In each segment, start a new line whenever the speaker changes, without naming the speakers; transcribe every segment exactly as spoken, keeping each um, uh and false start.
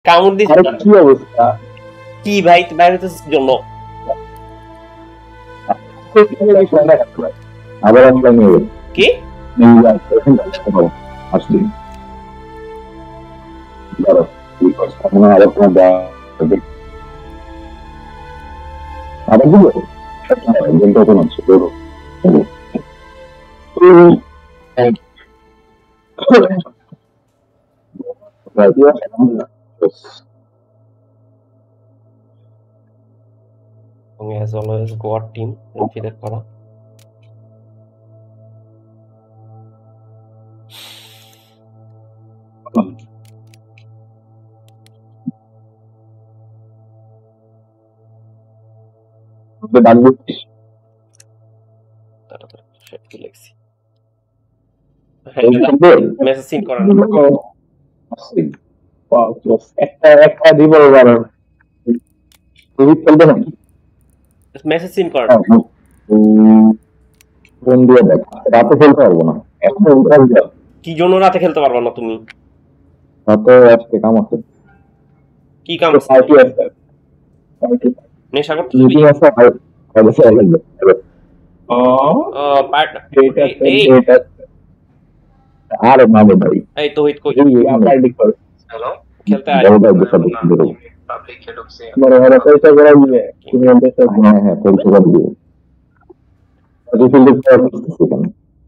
কামড় দিস
কি অবস্থা
কি ভাই বাইরে তো জন্য
আবার অনলাইন নিয়ে
কি
আসলে দাঁড়াও সামনে আবার কোনো দা আবার দিব গেমটা ওপেন হচ্ছে করো
as always God team configure করা মেসেজ সিন করা
একটা একটা দিব কারণ তুমি চলবে না
মেসেজ সিন করা
ফোন দিয়ে দেখ রাতে খেলতে পারবো না এখন
কি জন্য রাতে খেলতে পারবো না তুমি
রাতে আজকে কাম আছে
কি কাম আছে
পার্টি আছে
নেশা করতে
মিটিং আছে কবে সে আসবে ও
ও পার্ট
এই আরে মামু ভাই
এই তো হিট কই
আমরা ডিক কর
হ্যালো
খেলতে আয়
পাবলিক কে ঢুকছে
বড় বড় পয়সা করে দিবে তুমি আমাদের সাথে হ্যাঁ হ্যাঁ পয়সা করে দিবে আজ ফিল্ড করতেছি কেন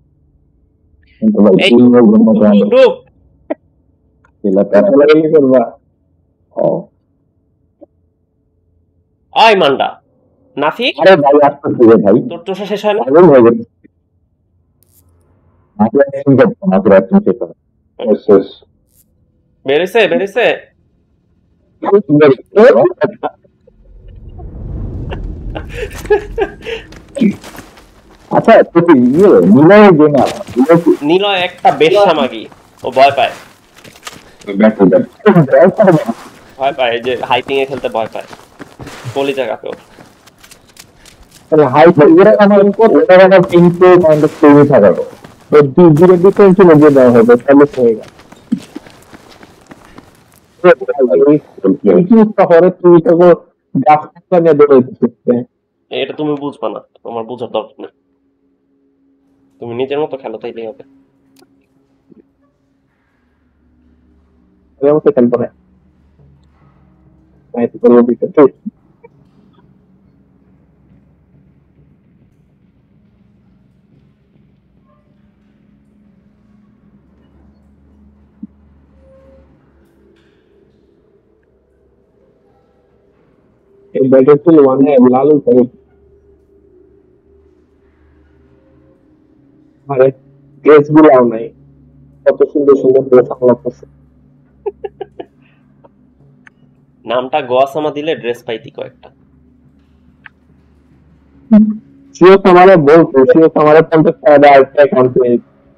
এই গ্রুপ
এলা টাকা লাগলে করবা ও
আই মান্ডা নাফি
আরে ভাই আসতেছি রে ভাই
তোর তোষা শেষ হয় না
ভালো হয়ে গেছে নাকি অ্যাকশন করতে নাকি অ্যাকশন শেষ হবে শেষ
বেরেছে বেরেছে
আচ্ছা তুই ইয়ে নিলয় যে না
নিলয় একটা বেশ্যা মাগি ও ভয় পায় ভয় পায় যে হাইপিং এ খেলতে ভয় পায় কলি জায়গাতে
তাহলে হাইপিং এর আমার ইনপুট এটা একটা ইনপুট পয়েন্ট অফ ভিউ থাকবে তো দুই জিরো ডিফারেন্স লগে দেওয়া হবে তাহলে হয়ে গেল
এটা তুমি বুঝবা না তোমার বুঝার দরকার নেই তুমি নিজের মতো খেলো তাইলেই হবে
খেলবো না Battlefield one है लालू सही अरे ड्रेस भी लाओ नहीं কত সুন্দর সুন্দর ড্রেস আমরা করছি
নামটা গোয়াসামা দিলে ড্রেস পাইতি কয়েকটা
সিও हमारे बोल সিও हमारे পঞ্চাশ টাকা একটা অ্যাকাউন্ট পেয়ে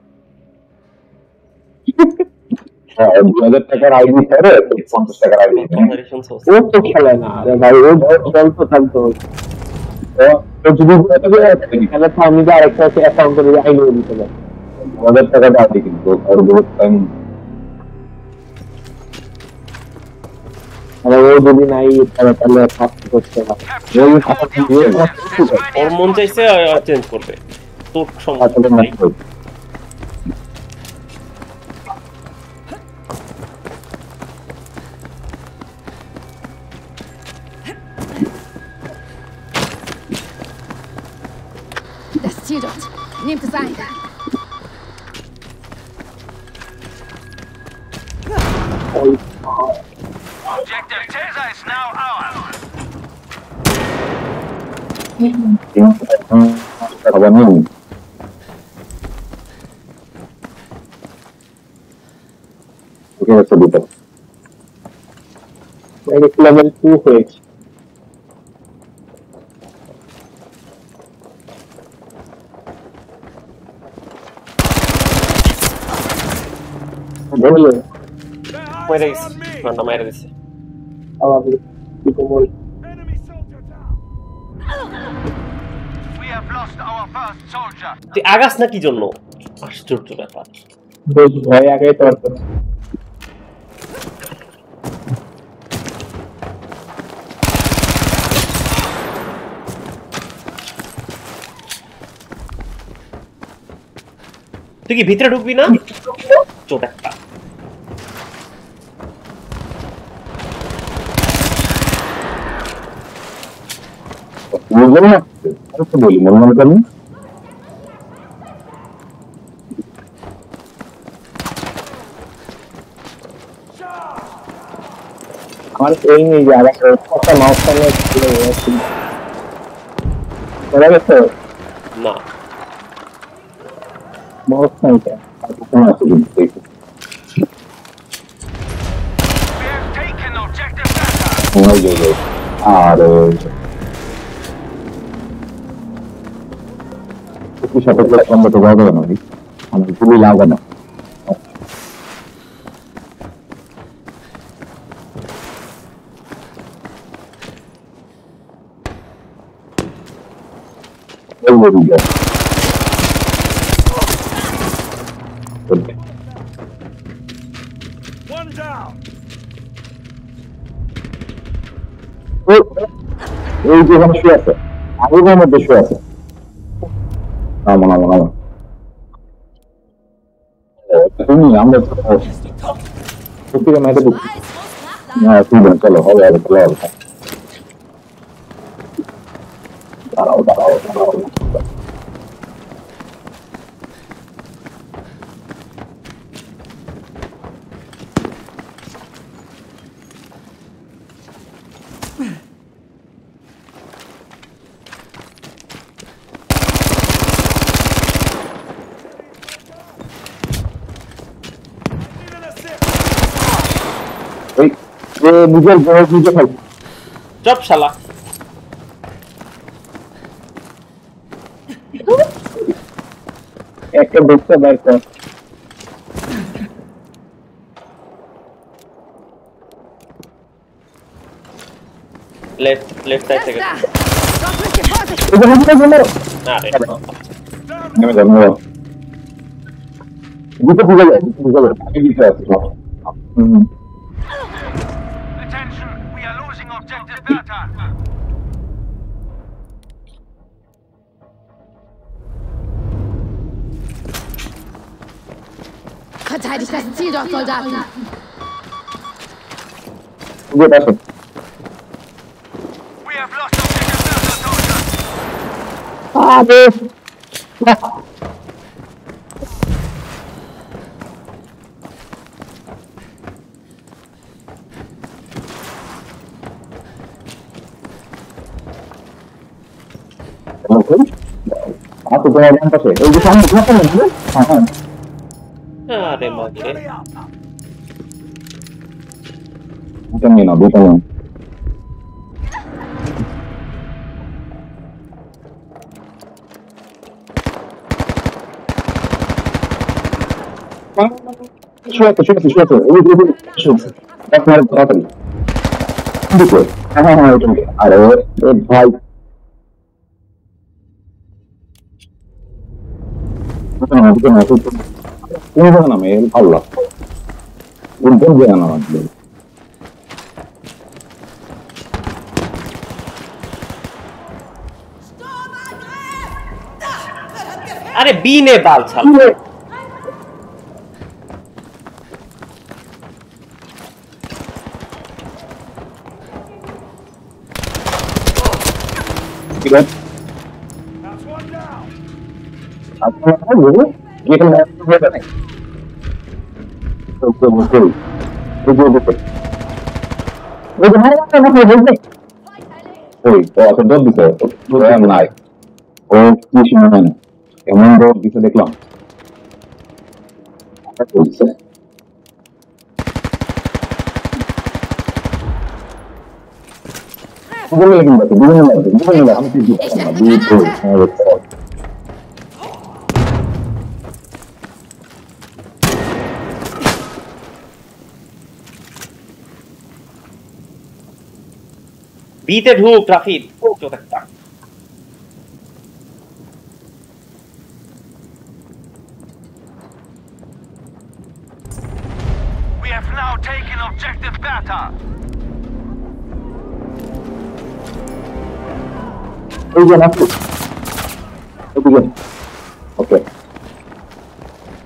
হাজার টাকার আইডি করে পঞ্চাশ টাকার আইডি ও তো খেলে না আরে ভাই ও জল তো থাকতো তো যদি তাহলে আমি যে আরেকটা অ্যাকাউন্ট করে আইডি দিতে পারি হাজার টাকা দাও কিন্তু আর বহুত টাইম আরে ও যদি নাই তাহলে কাজ করতে হবে ওই হাতে দিয়ে
ওর মন চাইছে চেঞ্জ করবে তোর সমস্যা নাই
Ziel dort. Nehmt es ein.
Objective Taser is now ours.
level two হয়েছে বললে
মেরে গেছে মান্ডা মেরে দিছে
আবার কি বল
We have lost our first soldier.
তুই আগাস না কি জন্য আশ্চর্য ব্যাপার
বেশ ভয় আগে তোর
তুই কি ভিতরে ঢুকবি না? চোট একটা।
বুঝলাম না আরেকটা বলি মনে মনে করেন আমার এই নেই যে আবার একটা মাউস নিয়ে চলে গেছে চলে গেছে
না
মাউস নাই তো কোন আছে কিন্তু
We have taken objective Beta.
ওই যে আর কি সাথে ক্লাস নম্বর তো বড় না আমি খুবই লাগা না এই বলি যা
One down.
এই যে এখানে শুয়ে আছে আগের মধ্যে শুয়ে আছে নামো নামো নামো তুমি আমরা মেয়েটা বুঝছি না ঠিক আছে চলো হবে হবে চলো হবে দাঁড়াও দাঁড়াও দাঁড়াও এই যে নিজের ঘরে নিজে খাই
চপ শালা
একটা দেখতে বাইর কর
লেফট লেফট সাইড থেকে
Da! Dort müsst ihr Vorsicht!
এটা হাতে গেল
আরে
নেমে যাও নেমে যাও দুটো বুঝে যায় বুঝে যায় আমি দিতে আসছি হুম
Attention, we are losing objective Beta.
Verteidigt das Ziel dort, Soldaten!
বুঝে আসো
We have lost objective Beta, soldiers.
আরে aku punya yang pas ya. Eh, di sana kenapa nih? Aha.
আরে মাকে
Bukan Nino, bukan Nino. Suatu, suatu, suatu. Ini, ini, suatu. Tak mau apa nih? Gitu. Ah, itu. Ada, eh, baik. Bukan, bukan, bukan. Ini bukan namanya Allah. Untung jangan namanya.
আরে বি নে বাল শালা
Tidak.
That's one down.
Apa yang dulu? Kita mau coba nih. Oke, oke. Oke, oke. Udah mana kan mau coba nih? Oi, oh, aku udah bisa. Udah yang naik. Oh, kisahnya. Emang udah bisa deklam. Aku bisa. Bukan lagi mbak, bukan lagi, bukan lagi. Hampir juga sama gitu.
বিতে ঢুক রাফিদ চোখ একটা
We have now taken objective Beta.
Oke, Nafi. Oke. Oke.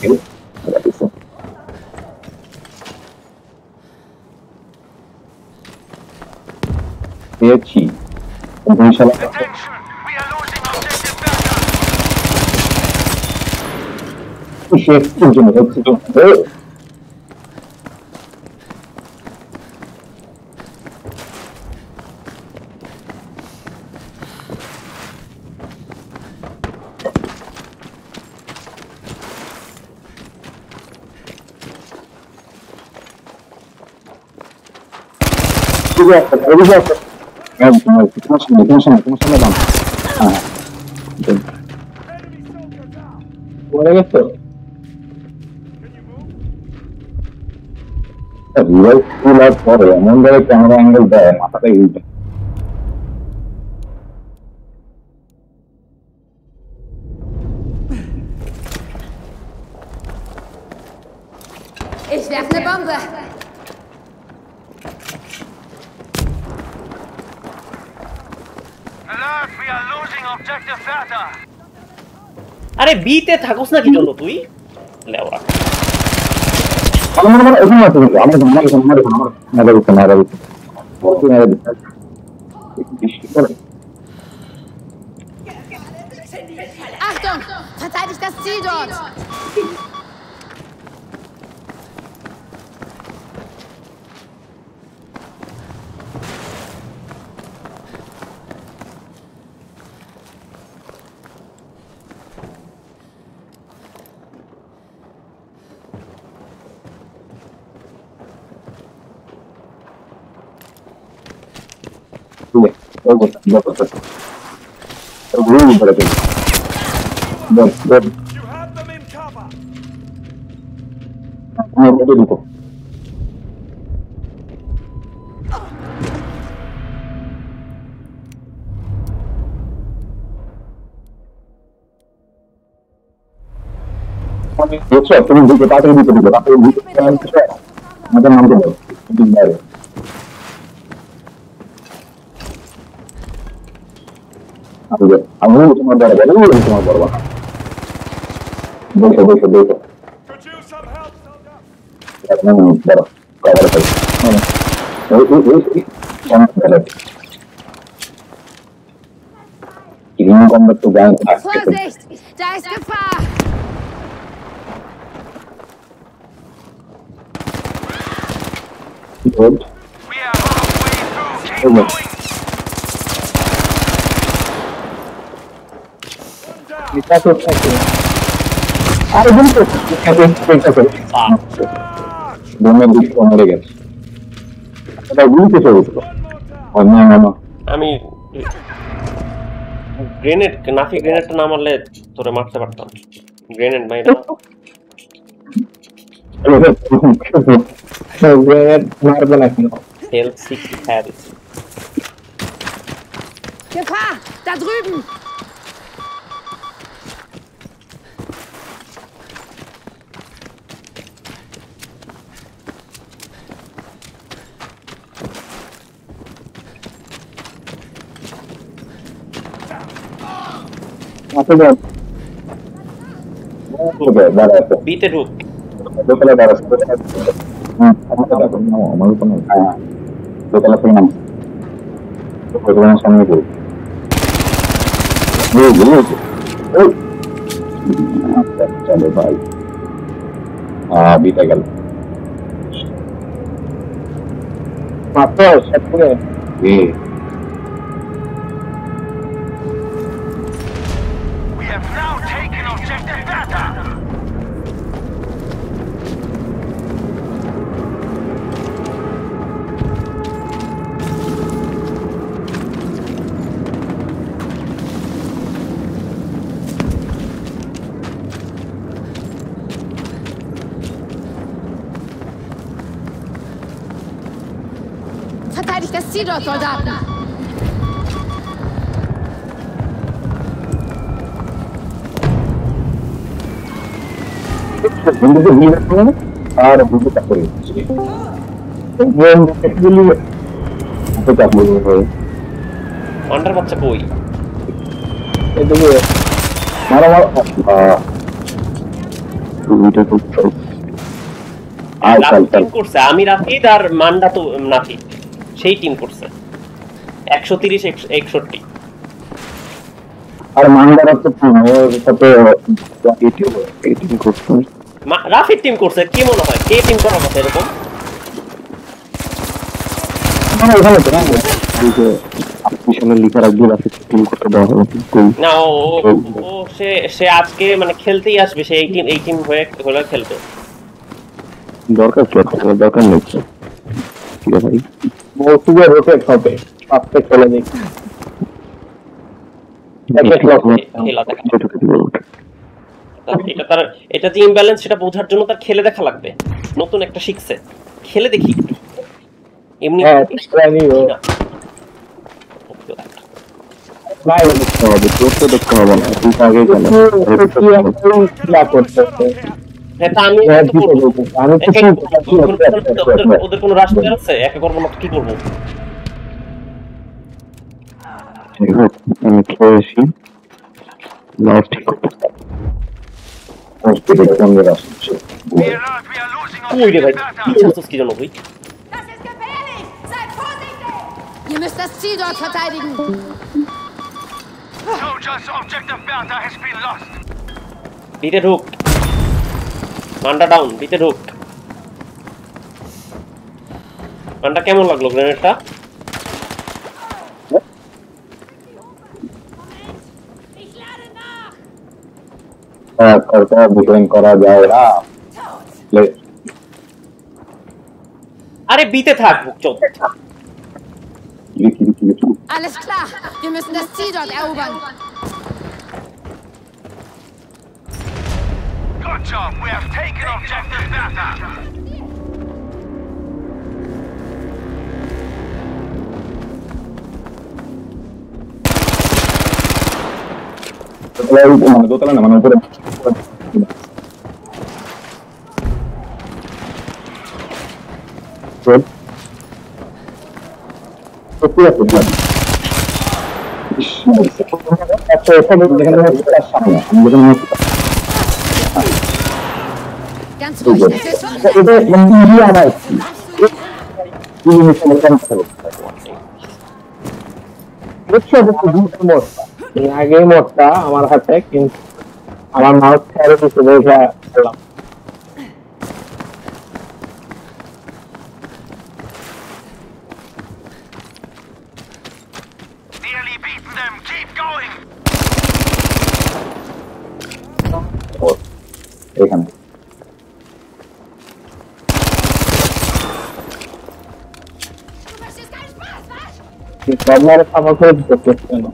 পেয়েছি ইনশাআল্লাহ
Attention! We are losing objective data.
শেষ পর্যন্ত হচ্ছে তো Obrigado, obrigado. É, mas como assim? Como assim? Como assim, madame? Ah. Olha isso. É, vai pular fora. Manda a câmera angle da mata aí.
Ich werfe eine Bombe.
Alert! We are losing objective data.
আরে বি তে থাকোস না কি জন্য তুই লেওরা
আমার আমার এখানে আছে আমার আমার আমার আমার আমার আমার আমার ওকে না দিতে
Achtung! Verteidigt das Ziel dort!
Oke, oke, oke. Terus berarti. Dan, dan.
You have them in cover.
Ini ada di kok. Kami besok turun di kota ini di kota ini kan kita macam macam itu baru. Aku aku cuma darah baru cuma baru banget. Boleh boleh boleh.
Could use some help, soldier.
Ya memang baru kabar apa? Oh oh oh sangat berat. Ini combat tuh jangan.
Vorsicht! Da ist Gefahr!
Good.
We are halfway through. Keep
Okay.
going.
Kita tuh ada bentuk kita tuh kita tuh dengan di kamera guys ada bentuk itu oh no
আমি grenade নাফি গ্রেনেডটা না মারলে তোরে মারতে পারতাম grenade ভাই না
মারবে না কেন
সেলফ সিক্স হ্যারিস
Gefahr! Da drüben!
Apa dong? Oke, barat.
বিতে ঢুক
Dokter barat. Hmm, apa kata mau mau penuh. Ah. Dokter penuh. Dokter penuh sama itu. Nih, nih. Oh. Coba baik. Ah, bisa kan. Apa satu ya? Nih.
We have now taken objective data.
Verteidigt das Ziel dort, Soldaten!
Bunda tu ni apa? Ah, bunda tak boleh. Bunda tak boleh. Apa tak boleh?
Under বাচ্চা কই
Itu dia. Mana mana? Ah. দুইটা তো আর
Rafi team করছে, আমি রাফিদ আর মান্ডা তো নাফি, সেই team করছে একশো তিরিশ একষট্টি।
আর মান্ডার তো ওর সাথে টিম করছে,
রাফির টিম করছে। কি মনে হয় কে টিম করার কথা এরকম?
মানে ওখানে তো না যে পিছনে লিখা রাখবে রাফি টিম করতে দেওয়া হবে
না, ও ও সে সে আজকে মানে খেলতেই আসবে, সে এই টিম এই টিম হয়ে হলে খেলবে।
দরকার কি আছে? দরকার নেই। ঠিক আছে ভাই, বলছি যে রোটেট হবে, পাঁচটা খেলে দেখি।
এটা তার এটা যে ইমব্যালেন্স সেটা বোঝার জন্য তার খেলে দেখা লাগবে। নতুন একটা শিখছে, খেলে দেখি একটু। এমনি
হ্যাঁ জানি ও ভাই দেখতে হবে, করতে দেখতে হবে না, তুই আগে গেল কি একটা খেলা করতেছে।
হ্যাঁ তা আমি
আমি
তো করব,
আমি কিছু
ওদের কোনো রাষ্ট্র আছে একা করব না, কি করব?
আমি খেয়েছি লাস্ট হসপিটাল সঙ্গে আসছে।
Be alert, we are losing
কই রে ভাই,
objective
কি
data.
করছিস কি জানো ভাই?
Das ist gefährlich! Seid vorsichtig! Ihr müsst das Ziel dort verteidigen.
Soldiers, objective data has been lost.
বিতে ঢুক, মান্ডা ডাউন, বিতে ঢুক। মান্ডা কেমন লাগলো গ্রেনেডটা?
হ্যাঁ করতে ডিফেন্ড করা যায় না।
আরে বিতে থাক চল।
Alles klar! Wir müssen das Ziel dort erobern.
Good job, we have taken objective data.
মানে দোতলা না, মানে উপরে
Ganz ruhig, es ist
আগে মোটটা আমার হাতে, কিন্তু আমার মাউস ছেড়ে কিছু বোঝা করলাম।
Nearly beaten them, keep going.
এখানে
Du möchtest keinen Spaß, was?
আপনার সামর্থ্য করতে কেন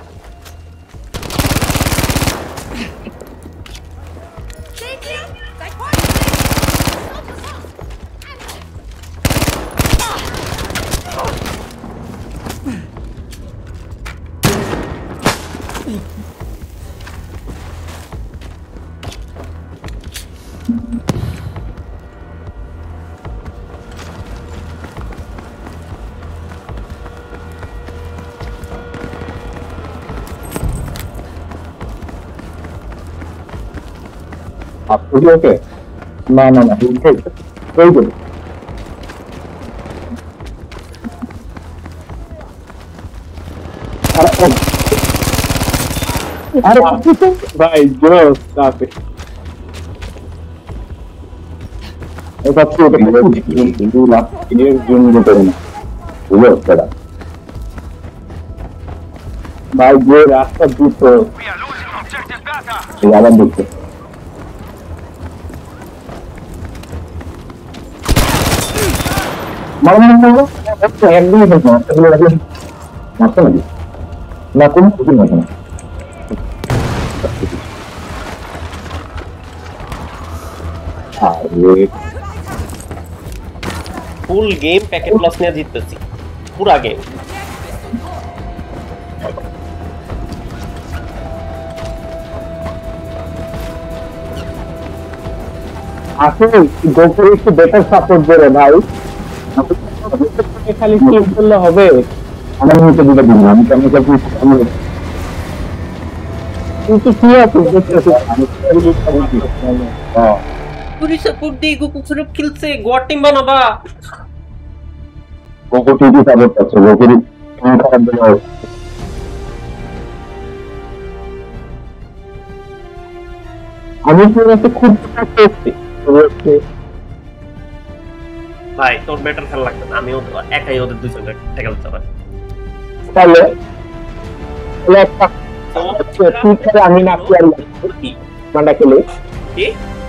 Seht ihr? Seid vorsichtig!
আপনি ওকে? না না না, ঠিক আছে, কই গেল? আরে ভাই জোস আপনি এটা তো কিন্তু লাস্ট ইয়ার জন্য করে না বুঝলো দাদা ভাই যে রাস্তা দুটো
We are losing objective data.
আবার দেখতে মারুন না একটু একদম দেখো এগুলো রাখলে মারতে লাগে না কোনো কিছু না
ফুল গেম প্যাকেট প্লাস নিয়ে জিততেছি, পুরা গেম।
আসলে গোপুর একটু বেটার সাপোর্ট দেবে ভাই, খালি কি করলে হবে? আমার মতো দিতে দিন আমি কেমন কিন্তু কি আছে
পুরি সাপোর্ট দিয়ে গোকু সুরুপ খেলছে গোয়ার টিম বানাবা
গোকু টিভি সাপোর্ট করছে গোকুর টিম খারাপ দিন আমি তো খুব করছি
ভাই তোর বেটার খেলা লাগবে না আমি একাই ওদের দুইজন ট্যাকল দিতে পারি
তাহলে তাহলে একটা তুই খেলে আমি না কি আর মান্ডা খেলে
কি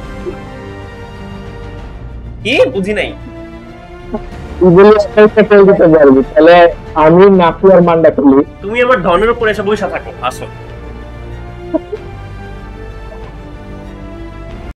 কি বুঝি নাই
তুই বলি একটা খেলে দিতে পারবি তাহলে আমি নাকি আর মান্ডা খেলি
তুমি আমার ধনের উপর এসে বসে থাকো আসো